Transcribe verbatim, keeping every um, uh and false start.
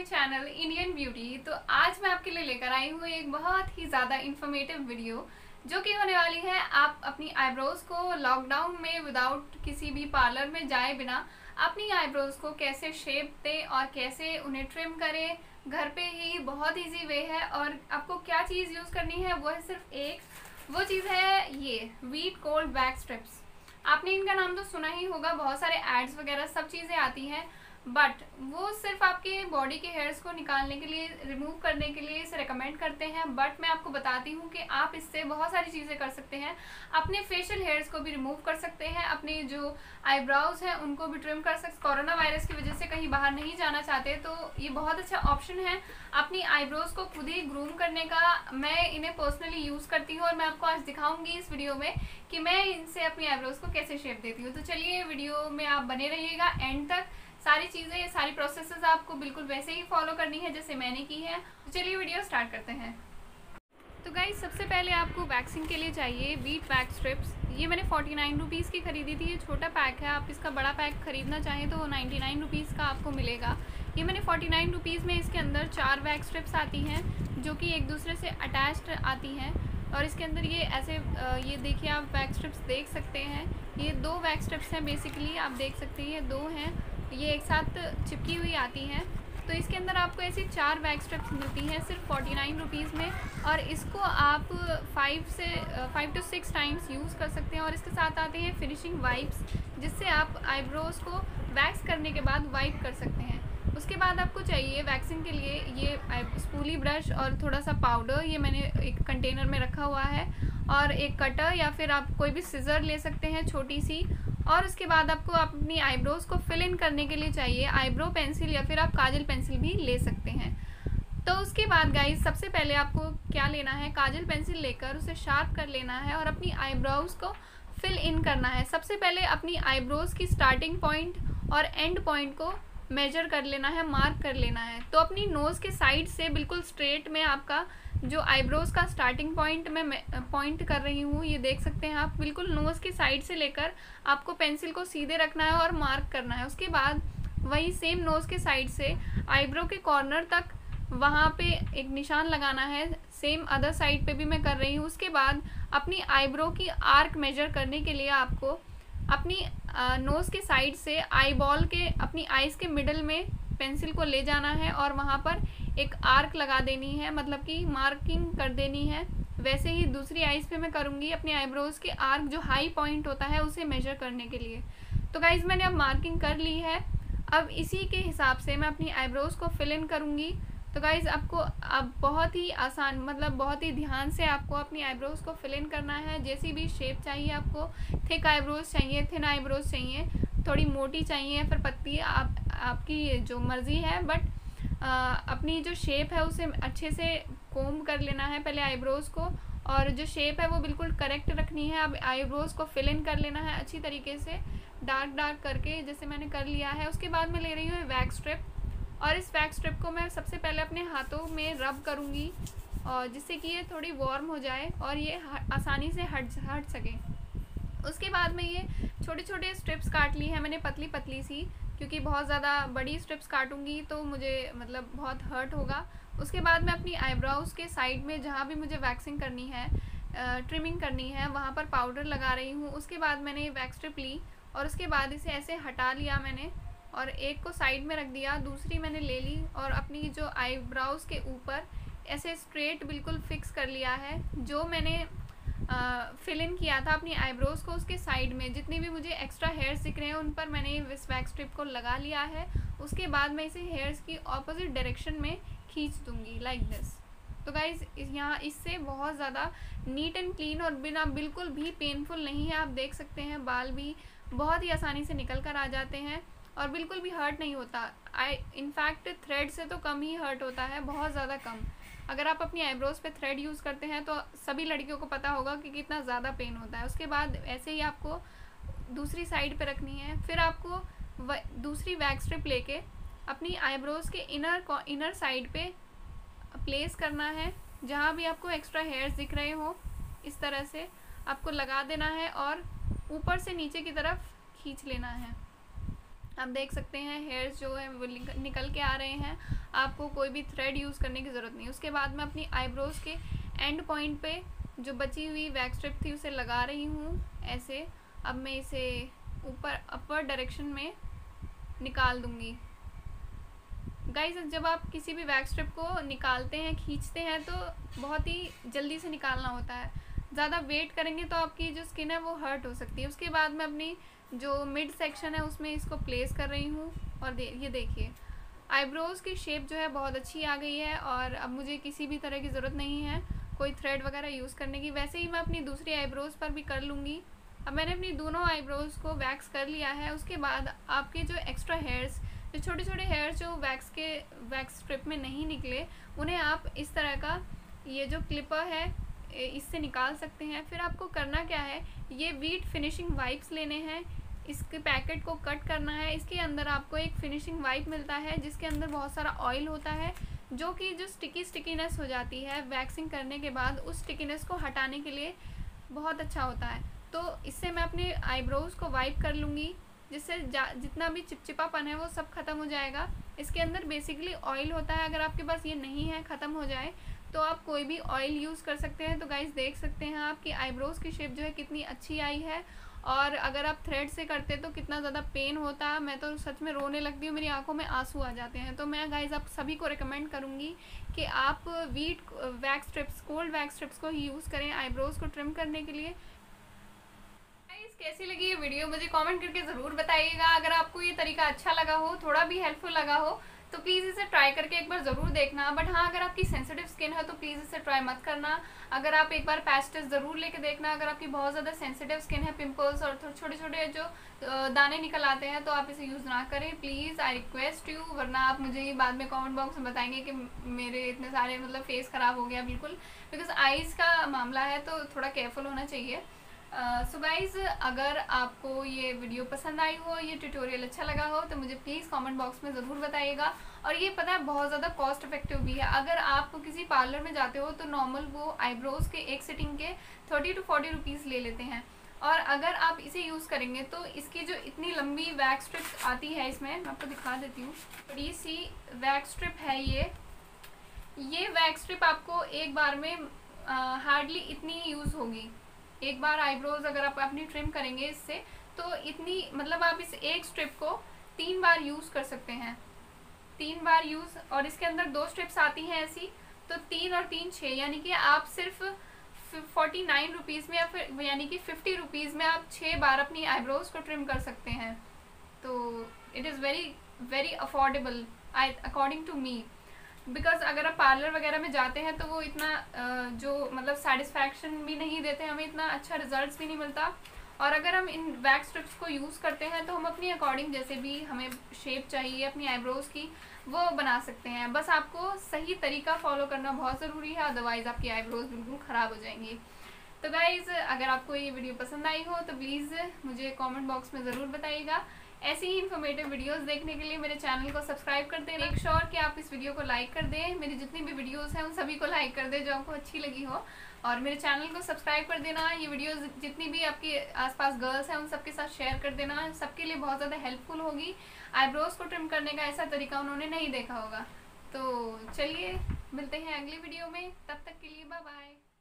Channel Indian beauty. तो आज मैं आपके लिए लेकर आई हूँ एक बहुत ही ज़्यादा इंफॉर्मेटिव वीडियो जो कि होने वाली है आप अपनी आईब्रोज को लॉकडाउन में विदाउट किसी भी पार्लर में जाए बिना अपनी आईब्रोज को कैसे शेप दें और कैसे उन्हें ट्रिम करें। घर पे ही बहुत इजी वे है और आपको क्या चीज़ यूज़ करनी है वो है सिर्फ एक, वो चीज़ है ये वीट कोल्ड वैक्स स्ट्रिप्स। आपने इनका नाम तो सुना ही होगा, बहुत सारे एड्स वगैरह सब चीज़ें आती हैं, बट वो सिर्फ आपके बॉडी के हेयर्स को निकालने के लिए, रिमूव करने के लिए इसे रेकमेंड करते हैं। बट मैं आपको बताती हूँ कि आप इससे बहुत सारी चीज़ें कर सकते हैं। अपने फेशियल हेयर्स को भी रिमूव कर सकते हैं, अपने जो आईब्राउज हैं उनको भी ट्रिम कर सकते। कोरोना वायरस की वजह से कहीं बाहर नहीं जाना चाहते तो ये बहुत अच्छा ऑप्शन है अपनी आईब्रोज को खुद ही ग्रूम करने का। मैं इन्हें पर्सनली यूज़ करती हूँ और मैं आपको आज दिखाऊंगी इस वीडियो में कि मैं इनसे अपनी आईब्रोज को कैसे शेप देती हूँ। तो चलिए वीडियो में आप बने रहिएगा एंड तक। सारी चीज़ें, सारी प्रोसेसेस आपको बिल्कुल वैसे ही फॉलो करनी है जैसे मैंने की है। तो चलिए वीडियो स्टार्ट करते हैं। तो गाइस सबसे पहले आपको वैक्सिंग के लिए चाहिए वीट वैक्स स्ट्रिप्स। ये मैंने फोर्टी नाइन रुपीज़ की ख़रीदी थी। ये छोटा पैक है, आप इसका बड़ा पैक ख़रीदना चाहें तो नाइन्टी नाइन रुपीज़ का आपको मिलेगा। ये मैंने फोर्टी नाइन रुपीज़ में, इसके अंदर चार वैक्स स्ट्रिप्स आती हैं जो कि एक दूसरे से अटैच्ड आती हैं। और इसके अंदर ये ऐसे, ये देखिए आप वैक्स स्ट्रिप्स देख सकते हैं। ये दो वैक्स स्ट्रिप्स हैं बेसिकली, आप देख सकते हैं ये दो हैं, ये एक साथ चिपकी हुई आती हैं। तो इसके अंदर आपको ऐसी चार वैक्स स्ट्रिप्स मिलती हैं सिर्फ फोर्टी नाइन रुपीज़ में। और इसको आप फाइव से five two six times use कर सकते हैं। और इसके साथ आते हैं फिनिशिंग वाइप्स, जिससे आप आईब्रोज को वैक्स करने के बाद वाइप कर सकते हैं। उसके बाद आपको चाहिए वैक्सिंग के लिए ये स्पूली ब्रश और थोड़ा सा पाउडर, ये मैंने एक कंटेनर में रखा हुआ है, और एक कटर या फिर आप कोई भी सिज़र ले सकते हैं छोटी सी। और उसके बाद आपको अपनी आईब्रोज को फिल इन करने के लिए चाहिए आईब्रो पेंसिल या फिर आप काजल पेंसिल भी ले सकते हैं। तो उसके बाद गाइस सबसे पहले आपको क्या लेना है, काजल पेंसिल लेकर उसे शार्प कर लेना है और अपनी आईब्रोज को फिल इन करना है। सबसे पहले अपनी आईब्रोज की स्टार्टिंग पॉइंट और एंड पॉइंट को मेजर कर लेना है, मार्क कर लेना है। तो अपनी नोज़ के साइड से बिल्कुल स्ट्रेट में आपका जो आईब्रोज का स्टार्टिंग पॉइंट मैं पॉइंट कर रही हूँ, ये देख सकते हैं आप, बिल्कुल नोज़ की साइड से लेकर आपको पेंसिल को सीधे रखना है और मार्क करना है। उसके बाद वही सेम नोज़ के साइड से आईब्रो के कॉर्नर तक वहाँ पे एक निशान लगाना है। सेम अदर साइड पे भी मैं कर रही हूँ। उसके बाद अपनी आईब्रो की आर्क मेजर करने के लिए आपको अपनी नोज़ के साइड से आई बॉल के, अपनी आइज़ के मिडल में पेंसिल को ले जाना है और वहाँ पर एक आर्क लगा देनी है, मतलब कि मार्किंग कर देनी है। वैसे ही दूसरी आइज़ पे मैं करूँगी अपनी आईब्रोज़ के आर्क, जो हाई पॉइंट होता है उसे मेजर करने के लिए। तो गाइज़ मैंने अब मार्किंग कर ली है। अब इसी के हिसाब से मैं अपनी आईब्रोज़ को फिल इन करूँगी। तो गाइज़ आपको अब बहुत ही आसान, मतलब बहुत ही ध्यान से आपको अपनी आईब्रोज़ को फिल इन करना है। जैसी भी शेप चाहिए आपको, थिक आईब्रोज़ चाहिए, थिन आईब्रोज़ चाहिए, थोड़ी मोटी चाहिए या फिर पतली, आप आपकी जो मर्ज़ी है। बट आ, अपनी जो शेप है उसे अच्छे से कोम्ब कर लेना है पहले आईब्रोज़ को, और जो शेप है वो बिल्कुल करेक्ट रखनी है। अब आईब्रोज़ को फिल इन कर लेना है अच्छी तरीके से, डार्क डार्क करके, जैसे मैंने कर लिया है। उसके बाद मैं ले रही हूँ वैक्स स्ट्रिप, और इस वैक्स स्ट्रिप को मैं सबसे पहले अपने हाथों में रब करूँगी, और जिससे कि ये थोड़ी वार्म हो जाए और ये आसानी से हट हट सके। उसके बाद में ये छोटे छोटे स्ट्रिप्स काट ली है मैंने, पतली पतली सी, क्योंकि बहुत ज़्यादा बड़ी स्ट्रिप्स काटूंगी तो मुझे मतलब बहुत हर्ट होगा। उसके बाद मैं अपनी आईब्रोज़ के साइड में जहाँ भी मुझे वैक्सिंग करनी है, ट्रिमिंग करनी है, वहाँ पर पाउडर लगा रही हूँ। उसके बाद मैंने ये वैक्स स्ट्रिप ली और उसके बाद इसे ऐसे हटा लिया मैंने, और एक को साइड में रख दिया, दूसरी मैंने ले ली और अपनी जो आईब्रोज़ के ऊपर ऐसे स्ट्रेट बिल्कुल फिक्स कर लिया है। जो मैंने फिल इन किया था अपनी आईब्रोज़ को, उसके साइड में जितने भी मुझे एक्स्ट्रा हेयर्स दिख रहे हैं उन पर मैंने इस वैक्स स्ट्रिप को लगा लिया है। उसके बाद मैं इसे हेयर्स की ऑपोजिट डायरेक्शन में खींच दूँगी लाइक दिस। तो गाइज़ यहाँ इससे बहुत ज़्यादा नीट एंड क्लीन और बिना बिल्कुल भी पेनफुल नहीं है। आप देख सकते हैं बाल भी बहुत ही आसानी से निकल कर आ जाते हैं और बिल्कुल भी हर्ट नहीं होता। आई इनफैक्ट थ्रेड से तो कम ही हर्ट होता है, बहुत ज़्यादा कम। अगर आप अपनी आईब्रोज़ पे थ्रेड यूज़ करते हैं तो सभी लड़कियों को पता होगा कि कितना ज़्यादा पेन होता है। उसके बाद ऐसे ही आपको दूसरी साइड पे रखनी है। फिर आपको दूसरी वैक्स स्ट्रिप लेके अपनी आईब्रोज़ के इनर इनर साइड पे प्लेस करना है, जहाँ भी आपको एक्स्ट्रा हेयर्स दिख रहे हो इस तरह से आपको लगा देना है और ऊपर से नीचे की तरफ खींच लेना है। आप देख सकते हैं हेयर्स जो है वो निकल के आ रहे हैं। आपको कोई भी थ्रेड यूज़ करने की ज़रूरत नहीं। उसके बाद मैं अपनी आईब्रोज़ के एंड पॉइंट पे जो बची हुई वैक्स स्ट्रिप थी उसे लगा रही हूँ ऐसे। अब मैं इसे ऊपर अपर डायरेक्शन में निकाल दूँगी। गाइस, जब आप किसी भी वैक्स स्ट्रिप को निकालते हैं, खींचते हैं, तो बहुत ही जल्दी से निकालना होता है। ज़्यादा वेट करेंगे तो आपकी जो स्किन है वो हर्ट हो सकती है। उसके बाद मैं अपनी जो मिड सेक्शन है उसमें इसको प्लेस कर रही हूँ। और दे ये देखिए आईब्रोज़ की शेप जो है बहुत अच्छी आ गई है। और अब मुझे किसी भी तरह की ज़रूरत नहीं है कोई थ्रेड वगैरह यूज़ करने की। वैसे ही मैं अपनी दूसरी आईब्रोज़ पर भी कर लूँगी। अब मैंने अपनी दोनों आईब्रोज़ को वैक्स कर लिया है। उसके बाद आपके जो एक्स्ट्रा हेयर्स, जो छोटे छोटे हेयर्स जो वैक्स के वैक्स स्ट्रिप में नहीं निकले, उन्हें आप इस तरह का ये जो क्लिपर है इससे निकाल सकते हैं। फिर आपको करना क्या है, ये वीट फिनिशिंग वाइप्स लेने हैं, इसके पैकेट को कट करना है। इसके अंदर आपको एक फिनिशिंग वाइप मिलता है जिसके अंदर बहुत सारा ऑयल होता है, जो कि जो स्टिकी स्टिकीनेस हो जाती है वैक्सिंग करने के बाद, उस स्टिकीनेस को हटाने के लिए बहुत अच्छा होता है। तो इससे मैं अपने आईब्रोज़ को वाइप कर लूँगी, जिससे जितना भी चिपचिपापन है वो सब ख़त्म हो जाएगा। इसके अंदर बेसिकली ऑयल होता है। अगर आपके पास ये नहीं है, ख़त्म हो जाए, तो आप कोई भी ऑयल यूज़ कर सकते हैं। तो गाइस देख सकते हैं आपकी आईब्रोज़ की शेप जो है कितनी अच्छी आई है। और अगर आप थ्रेड से करते तो कितना ज़्यादा पेन होता। मैं तो सच में रोने लगती हूँ, मेरी आंखों में आंसू आ जाते हैं। तो मैं गाइस आप सभी को रिकमेंड करूँगी कि आप Veet wax strips, cold wax strips को ही यूज़ करें आईब्रोज़ को ट्रिम करने के लिए। कैसी लगी ये वीडियो मुझे कमेंट करके ज़रूर बताइएगा। अगर आपको ये तरीका अच्छा लगा हो, थोड़ा भी हेल्पफुल लगा हो, तो प्लीज़ इसे ट्राई करके एक बार ज़रूर देखना। बट हाँ, अगर आपकी सेंसिटिव स्किन है तो प्लीज़ इसे ट्राई मत करना। अगर आप एक बार पैच टेस्ट ज़रूर लेके देखना। अगर आपकी बहुत ज़्यादा सेंसिटिव स्किन है, पिंपल्स और छोटे छोटे जो दाने निकल आते हैं, तो आप इसे यूज़ ना करें प्लीज़, आई रिक्वेस्ट यू। वरना आप मुझे ये बाद में कमेंट बॉक्स में बताएंगे कि मेरे इतने सारे मतलब फेस ख़राब हो गया बिल्कुल। बिकॉज आइज़ का मामला है तो थोड़ा केयरफुल होना चाहिए। सो गाइज़, अगर आपको ये वीडियो पसंद आई हो, ये ट्यूटोरियल अच्छा लगा हो, तो मुझे प्लीज़ कमेंट बॉक्स में ज़रूर बताइएगा। और ये पता है बहुत ज़्यादा कॉस्ट इफेक्टिव भी है। अगर आप किसी पार्लर में जाते हो तो नॉर्मल वो आईब्रोज़ के एक सिटिंग के थर्टी टू फोर्टी रुपीज़ ले लेते हैं। और अगर आप इसे यूज़ करेंगे तो इसकी जो इतनी लंबी वैक्स स्ट्रिप आती है, इसमें मैं आपको दिखा देती हूँ, बड़ी सी वैक्स स्ट्रिप है ये ये वैक्स स्ट्रिप आपको एक बार में हार्डली इतनी यूज़ होगी। एक बार आईब्रोज अगर आप अपनी ट्रिम करेंगे इससे, तो इतनी मतलब आप इस एक स्ट्रिप को तीन बार यूज़ कर सकते हैं, तीन बार यूज़। और इसके अंदर दो स्ट्रिप्स आती हैं ऐसी, तो तीन और तीन छः, यानी कि आप सिर्फ फोर्टी नाइन रुपीज़ में या फिर यानी कि फिफ्टी रुपीज़ में आप छः बार अपनी आईब्रोज को ट्रिम कर सकते हैं। तो it is very very affordable I according to me. Because अगर आप पार्लर वगैरह में जाते हैं तो वो इतना जो मतलब सेटिस्फैक्शन भी नहीं देते, हमें इतना अच्छा रिजल्ट्स भी नहीं मिलता। और अगर हम इन वैक्स स्ट्रिप्स को यूज़ करते हैं तो हम अपनी अकॉर्डिंग जैसे भी हमें शेप चाहिए अपनी आईब्रोज़ की, वो बना सकते हैं। बस आपको सही तरीका फॉलो करना बहुत ज़रूरी है, अदरवाइज़ आपकी आईब्रोज़ बिल्कुल ख़राब हो जाएंगी। तो गाइज़, अगर आपको ये वीडियो पसंद आई हो तो प्लीज़ मुझे कमेंट बॉक्स में ज़रूर बताइएगा। ऐसी ही इन्फॉर्मेटिव वीडियोस देखने के लिए मेरे चैनल को सब्सक्राइब कर दें। मेक श्योर कि आप इस वीडियो को लाइक कर दें। मेरी जितनी भी वीडियोस हैं उन सभी को लाइक कर दें जो आपको अच्छी लगी हो, और मेरे चैनल को सब्सक्राइब कर देना। ये वीडियोस जितनी भी आपके आसपास गर्ल्स हैं उन सबके साथ शेयर कर देना, सबके लिए बहुत ज़्यादा हेल्पफुल होगी। आईब्रोज़ को ट्रिम करने का ऐसा तरीका उन्होंने नहीं देखा होगा। तो चलिए मिलते हैं अगली वीडियो में, तब तक के लिए बाय बाय।